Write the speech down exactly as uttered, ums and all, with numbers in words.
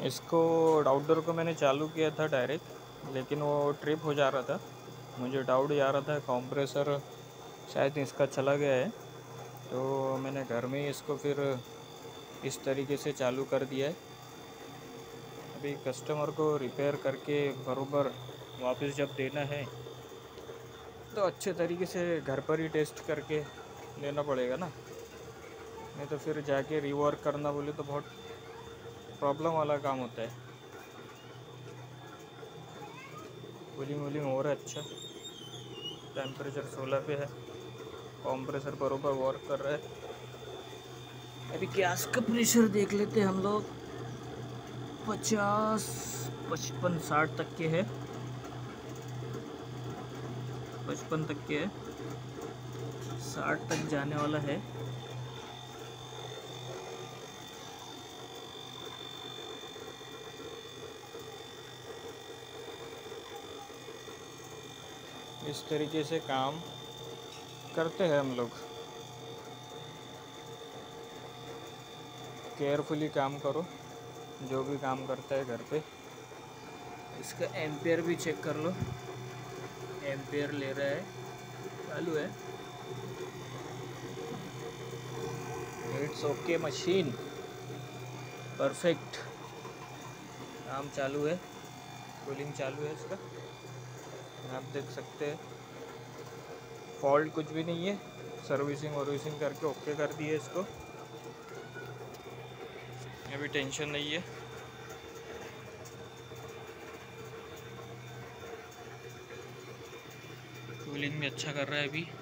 इसको आउटडोर को मैंने चालू किया था डायरेक्ट, लेकिन वो ट्रिप हो जा रहा था। मुझे डाउट जा रहा था कंप्रेसर शायद इसका चला गया है, तो मैंने घर में ही इसको फिर इस तरीके से चालू कर दिया है। अभी कस्टमर को रिपेयर करके बरोबर वापस जब देना है तो अच्छे तरीके से घर पर ही टेस्ट करके लेना पड़ेगा ना, नहीं तो फिर जाके रिवर्क करना बोले तो बहुत प्रॉब्लम वाला काम होता है। कूलिंग वूलिंग हो रहा है अच्छा, टेम्परेचर सोलह पे है, कंप्रेसर बरोबर वर्क कर रहा है। अभी गैस का प्रेशर देख लेते हैं हम लोग, पचास पचपन साठ तक के है, पचपन तक के है, साठ तक जाने वाला है। इस तरीके से काम करते हैं हम लोग, केयरफुली काम करो जो भी काम करता है घर पे। इसका एम्पियर भी चेक कर लो, एम्पियर ले रहा है, चालू है। इट्स ओके मशीन, परफेक्ट, काम चालू है, कूलिंग चालू है इसका, आप देख सकते हैं। फॉल्ट कुछ भी नहीं है, सर्विसिंग वर्विसिंग करके ओके कर दिए इसको, अभी टेंशन नहीं है। कूलिंग भी अच्छा कर रहा है अभी।